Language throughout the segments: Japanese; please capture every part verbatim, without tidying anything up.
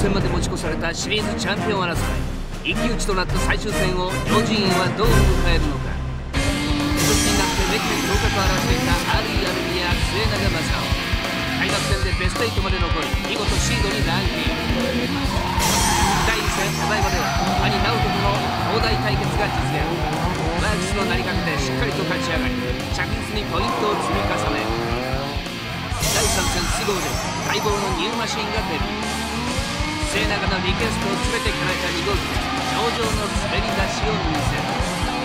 戦まで持ち越されたシリーズチャンピオン争い、一騎打ちとなった最終戦を両陣営はどう迎えるのか。今年になってメッキに頭角を現していたアリー・アルミや末永正雄、開幕戦でベストエイトまで残り見事シードにランクイン。だいいっ戦お台場では兄直人との東大対決が実現。ワークスの名にかけてしっかりと勝ち上がり、着実にポイントを積み重ね、だいさん戦スゴーで待望のニューマシンがデビュー。末永のリクエストを全て叶えたに号機で上々の滑り出しを見せる。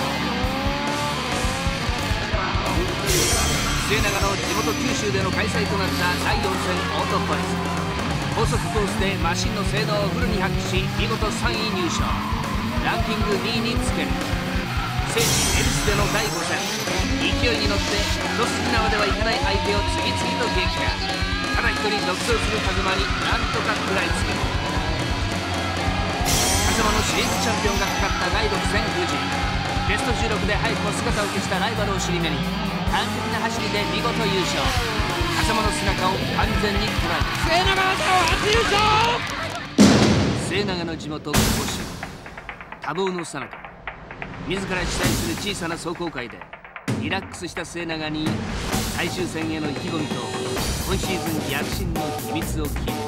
末永の地元九州での開催となっただいよん戦オートポイズ、高速コースでマシンの性能をフルに発揮し見事さんい入賞、ランキングにいにつける。聖地エビスでのだいご戦、勢いに乗って一筋縄ではいかない相手を次々と撃破。ただ一人独走する風間になんとか食らいつく。風間のシリーズチャンピオンがかかっただいろく戦富士、ベストじゅうろくで早くも姿を消したライバルを尻目に完璧な走りで見事優勝。風間の背中を完全に捉えた。末永初優勝。末永の地元甲子園、多忙のさなか自ら主催する小さな壮行会でリラックスした末永に最終戦への意気込みと今シーズン躍進の秘密を聞いた。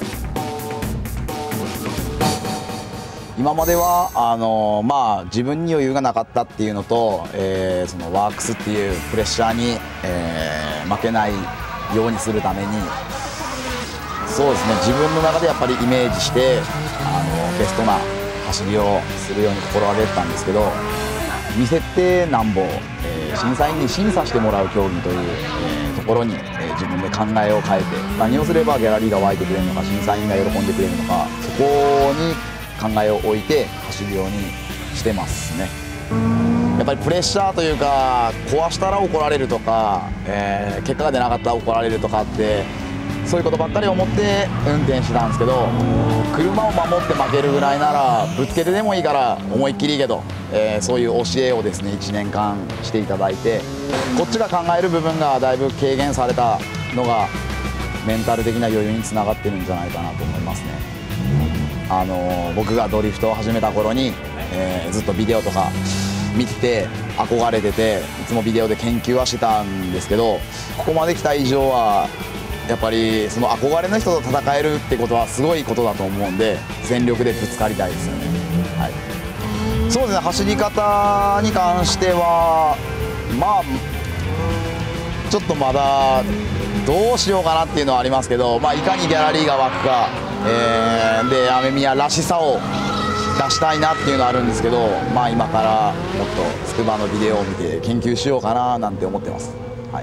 今まではあのまあ自分に余裕がなかったっていうのと、えー、そのワークスっていうプレッシャーに、えー、負けないようにするために、そうですね、自分の中でやっぱりイメージしてあのベストな走りをするように心がけてたんですけど、見せてなんぼ、えー、審査員に審査してもらう競技という、えー、ところに、えー、自分で考えを変えて、何をすればギャラリーが湧いてくれるのか、審査員が喜んでくれるのか、そこに考えを置いて走るようにしてますね。やっぱりプレッシャーというか、壊したら怒られるとか、えー、結果が出なかったら怒られるとかって、そういうことばっかり思って運転してたんですけど、車を守って負けるぐらいならぶつけてでもいいから思いっきりいいけど、えー、そういう教えをですねいちねんかんしていただいて、こっちが考える部分がだいぶ軽減されたのがメンタル的な余裕につながってるんじゃないかなと思いますね。あのー、僕がドリフトを始めた頃に、えー、ずっとビデオとか見てて憧れてて、いつもビデオで研究はしてたんですけど、ここまで来た以上はやっぱりその憧れの人と戦えるってことはすごいことだと思うんで、全力でぶつかりたいですよね。はい、そうですね、走り方に関してはまあちょっとまだどうしようかなっていうのはありますけど、まあ、いかにギャラリーが湧くか、えー、で雨宮らしさを出したいなっていうのはあるんですけど、まあ、今からもっと筑波のビデオを見て研究しようかななんて思ってます。はい、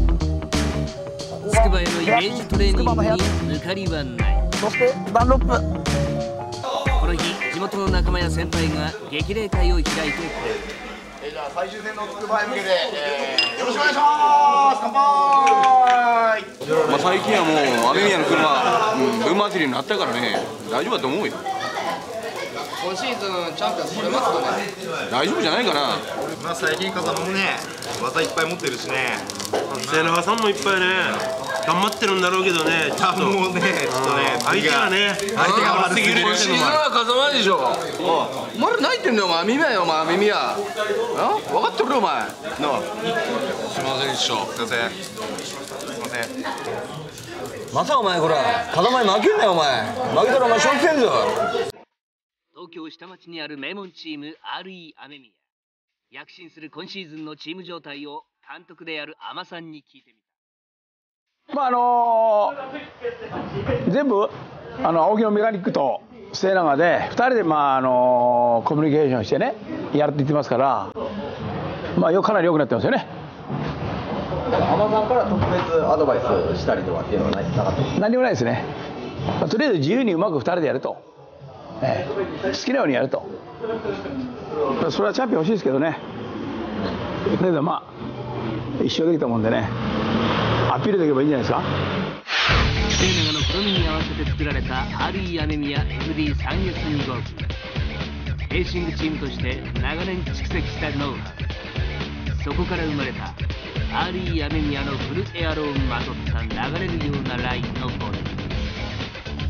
筑波へのイメージトレーニングに抜かりはない。 そしてダンロップ、 この日地元の仲間や先輩が激励会を開いてくれる。 じゃあ最終戦の筑波へ向けて、えー、よろしくお願いします。乾杯。 まあ最近はもう雨宮の車、うん、分祭りになったからね、大丈夫だと思うよ。 今シーズンチャンピオン取れますかね。 大丈夫じゃないかな。 まあ最近風間もね、技いっぱい持ってるしね。 瀬長さんもいっぱいね、頑張ってるんだろうけどね、ちょっともうね、ちょっとね、 相手がね、 相手が悪すぎる。 今シーズンは風間でしょ。お前ら何言ってんだよ、お前。耳やよ、お前、耳や。分かってるよ、お前。なあ。 すいません、師匠。すいません。すいません。 まさお前こら、風間に負けんなよお前。負けたらお前勝負せんぞ。 東京下町にある名門チーム アールイー 雨宮。躍進する今シーズンのチーム状態を監督である海女さんに聞いてみた。 まああのー、全部あの青木のメカニックと末永でふたりで、まああのー、コミュニケーションしてねやるって言ってますから、まあよかなり良くなってますよね。 海女さんから特別アドバイスしたりとかっていうのはないなかった？ 何もないですね。まあ、とりあえず自由にうまくふたりでやると、ええ、好きなようにやると。それはチャンピオン欲しいですけどね。だけどまあ一生できたもんでね、アピールできればいいんじゃないですか。 末永の好みに合わせて作られた アールイー 雨宮 エフディーさんエスに号機。レーシングチームとして長年蓄積したノウハウ、そこから生まれた アールイー 雨宮のフルエアロをまとった流れるようなラインのボディ。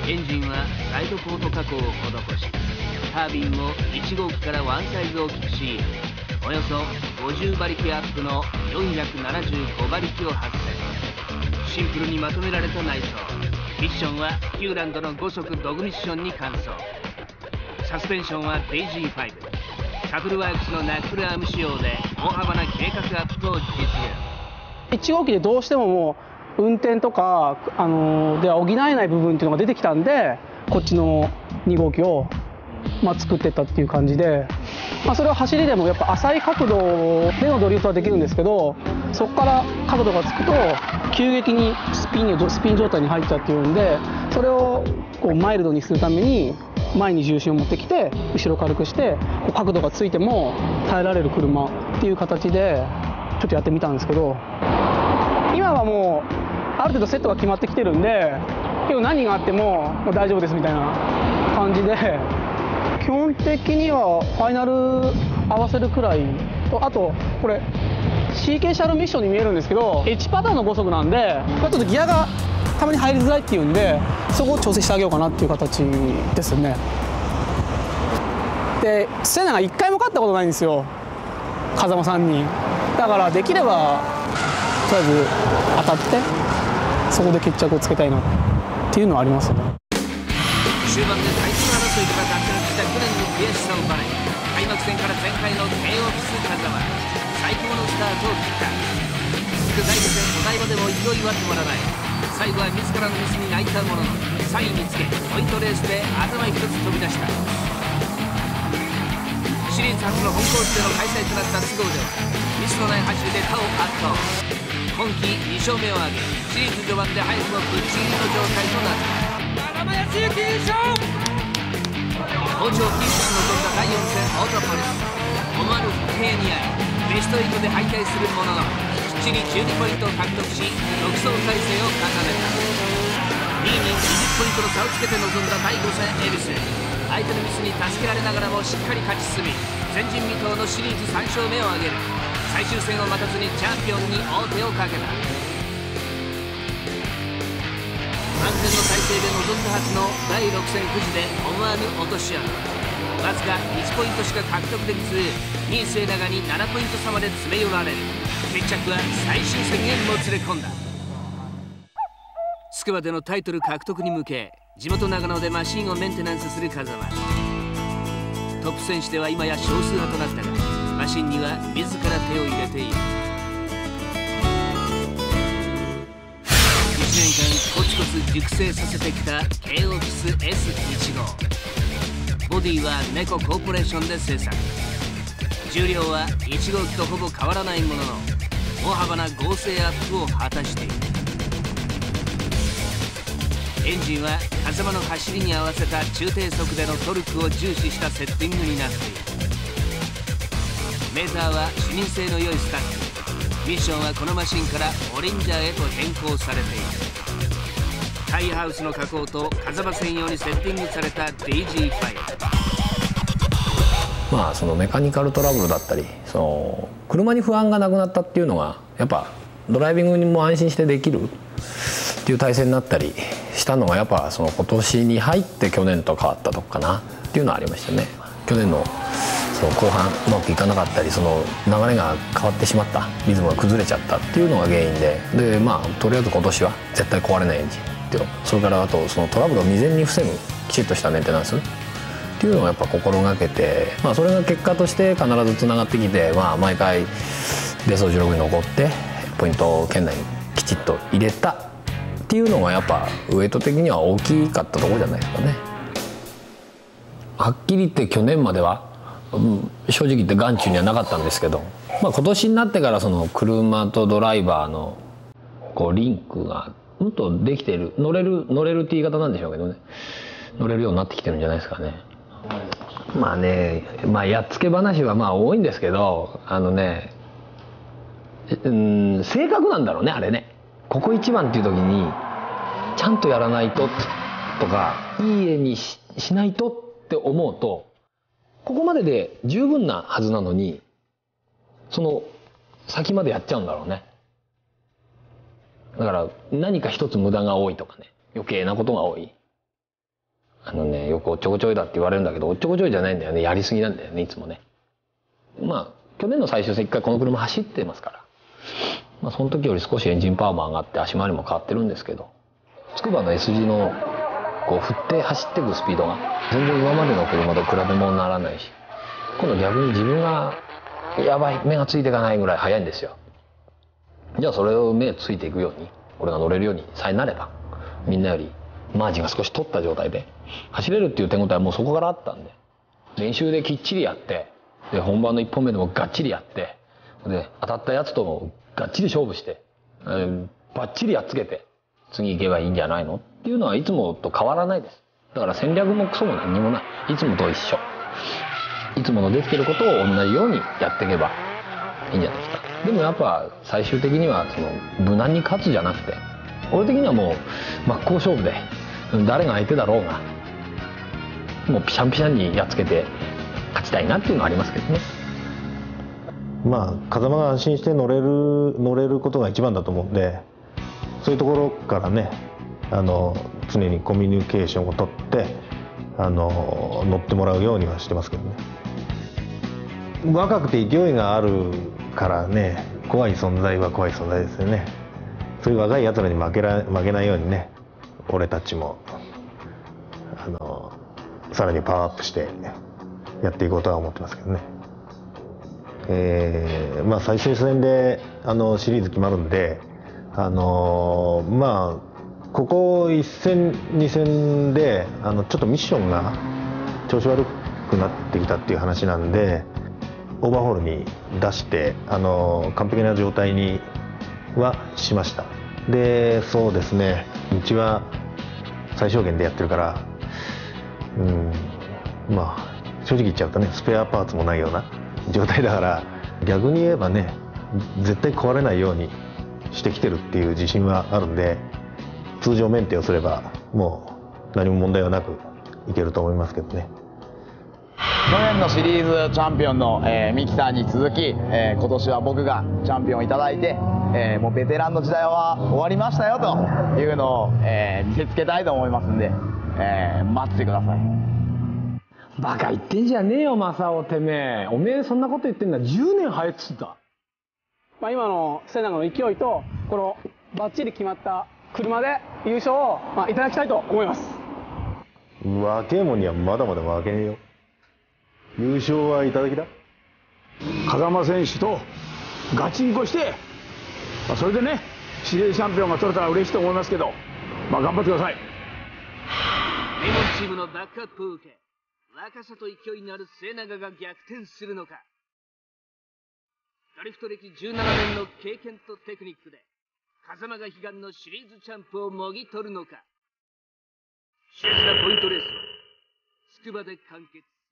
エンジンはサイドコート加工を施し、タービンをいち号機からワンサイズ大きくし、およそごじゅうばりきアップのよんひゃくななじゅうごばりきを発生。シンプルにまとめられた内装。ミッションはヒューランドのご速ドグミッションに換装。サスペンションはデイジーファイブ。カフルワークスのナックルアーム仕様で大幅な計画アップを実現。 いち号機でどうしてももう運転とか、あのー、では補えない部分っていうのが出てきたんで、こっちのに号機を、まあ、作ってったっていう感じで、まあ、それは走りでもやっぱ浅い角度でのドリフトはできるんですけど、そこから角度がつくと急激にスピンスピン状態に入っちゃうっていうんで、それをこうマイルドにするために前に重心を持ってきて後ろ軽くしてこう角度がついても耐えられる車っていう形でちょっとやってみたんですけど、今はもうある程度セットが決まってきてるんで、結構何があってももう大丈夫ですみたいな感じで、基本的にはファイナル合わせるくらいと、あとこれ シーケー シャルミッションに見えるんですけど H パターンのご速なんで、ちょっとギアがたまに入りづらいっていうんで、そこを調整してあげようかなっていう形ですね。でセナがいっかいも勝ったことないんですよ、風間さんに。だからできればとりあえず当たってそこで決着をつけたいなっていうのはありますね。 終盤でタイトル争いから脱落した去年の悔しさをバネに、開幕戦から全開の ケーオー キス風間、最高のスタートを切った。続く第五戦お台場でも勢いは止まらない。最後は自らのミスに泣いたもののさんいにつけ、ポイントレースで頭一つ飛び出した。シリーズ初の本コースでの開催となった須郷ではミスのない走りで他を圧倒。今季に勝目を挙げ、シリーズ序盤で早くもぶっちぎりの状態となった。好調キープし臨んだだいよん戦オートポリス、思わぬ不平にあいベストエイトで敗退するもののきっちりじゅうにポイントを獲得し独走態勢を固めた。にいににじゅっポイントの差をつけて臨んだだいご戦エビス、相手のミスに助けられながらもしっかり勝ち進み、前人未到のシリーズさん勝目を挙げる。最終戦を待たずにチャンピオンに王手をかけた。万全の体制で臨んだはずのだいろく戦富士で思わぬ落とし穴。わずかいちポイントしか獲得できず、にい末永にななポイント差まで詰め寄られる。決着は最終戦へもつれ込んだ。筑波でのタイトル獲得に向け、地元長野でマシンをメンテナンスする風間。トップ選手では今や少数派となったが、マシンには自ら手を入れている。いちねんかんコツコツ熟成させてきた ケーオー キス エスいち号。ボディはネココーポレーションで製作。重量はいち号機とほぼ変わらないものの、大幅な合成アップを果たしている。エンジンは風間の走りに合わせた中低速でのトルクを重視したセッティングになっている。メーターは視認性の良いスタッフ。ミッションはこのマシンからオレンジャーへと変更されている。タイヤハウスの加工と風間専用にセッティングされた ディージーファイブ。 まあそのメカニカルトラブルだったり、その車に不安がなくなったっていうのがやっぱドライビングにも安心してできるっていう体制になったりしたのが、やっぱその今年に入って去年と変わったとこかなっていうのはありましたね。去年のその後半うまくいかなかったり、その流れが変わってしまった、リズムが崩れちゃったっていうのが原因で、でまあとりあえず今年は絶対壊れないエンジンっていうの、それからあとそのトラブルを未然に防ぐきちっとしたメンテナンスっていうのをやっぱ心がけて、まあ、それが結果として必ずつながってきて、まあ、毎回ベストじゅうろくに残ってポイント圏内にきちっと入れたっていうのがやっぱウエイト的には大きかったところじゃないですかね。はっきり言って去年までは、うん、正直言って眼中にはなかったんですけど、まあ、今年になってからその車とドライバーのこうリンクがもっとできている、乗れる乗れるって言い方なんでしょうけどね、乗れるようになってきてるんじゃないですかね。まあね、まあやっつけ話はまあ多いんですけど、あのね、うん、性格なんだろうね、あれね。ここ一番っていう時にちゃんとやらないととか、いい絵に し, しないとって思うと、ここまでで十分なはずなのに、その先までやっちゃうんだろうね。だから何か一つ無駄が多いとかね、余計なことが多い。 あのねよくおっちょこちょいだって言われるんだけど、おっちょこちょいじゃないんだよね。やりすぎなんだよねいつもね。まあ去年の最終戦一回この車走ってますから、まあ、その時より少しエンジンパワーも上がって足回りも変わってるんですけど、筑波の エス 字のこう振って走っていくスピードが全然今までの車と比べ物にならないし、今度逆に自分がやばい目がついていかないぐらい速いんですよ。じゃあそれを目ついていくように俺が乗れるようにさえなれば、みんなよりマージンが少し取った状態で走れるっていう手応えはもうそこからあったんで、練習できっちりやって、で本番のいっぽんめでもがっちりやって、で当たったやつともがっちり勝負して、えー、バッチリやっつけて次行けばいいんじゃないのっていうのはいつもと変わらないです。だから戦略もクソも何にもない。いつもと一緒。いつものできてることを同じようにやっていけばいいんじゃないですか。でもやっぱ最終的にはその無難に勝つじゃなくて、俺的にはもう真っ向勝負で誰が相手だろうがもうピシャンピシャンにやっつけて勝ちたいなっていうのはありますけどね。 まあ風間が安心して乗れる乗れることが一番だと思うんで、そういうところからね、あの常にコミュニケーションを取ってあの乗ってもらうようにはしてますけどね。若くて勢いがあるからね、怖い存在は怖い存在ですよね。そういう若いやつらに負けら負けないようにね、俺たちもあのさらにパワーアップしてやっていこうとは思ってますけどね。えー、まあ最終戦であのシリーズ決まるんで、あのまあここいっ戦に戦であのちょっとミッションが調子悪くなってきたっていう話なんで、オーバーホールに出してあの完璧な状態にはしました。でそうですね、うちは最小限でやってるから、うんまあ正直言っちゃうとね、スペアパーツもないような状態だから、逆に言えばね絶対壊れないようにしてきてるっていう自信はあるんで、通常メンテをすればもう何も問題はなくいけると思いますけどね。 去年のシリーズチャンピオンの、えー、ミキさんに続き、えー、今年は僕がチャンピオンいただいて、えー、もうベテランの時代は終わりましたよというのを、えー、見せつけたいと思いますんで、えー、待ってください。 バカ言ってんじゃねえよ正雄、てめえ。おめえそんなこと言ってんだじゅうねん早いっつった。 まあ今の瀬長の勢いとこのバッチリ決まった車で優勝を、まあ、いただきたいと思います。 若えもんにはまだまだ負けねえよ。優勝はいただきだ。 風間選手とガチンコして、まあ、それでねシリーズチャンピオンが取れたら嬉しいと思いますけど、まあ頑張ってください。 名門チームのバックアップを受け、若さと勢いのある末永が逆転するのか、ドリフト歴じゅうななねんの経験とテクニックで風間が悲願のシリーズチャンプをもぎ取るのか。熾烈なポイントレースは筑波で完結。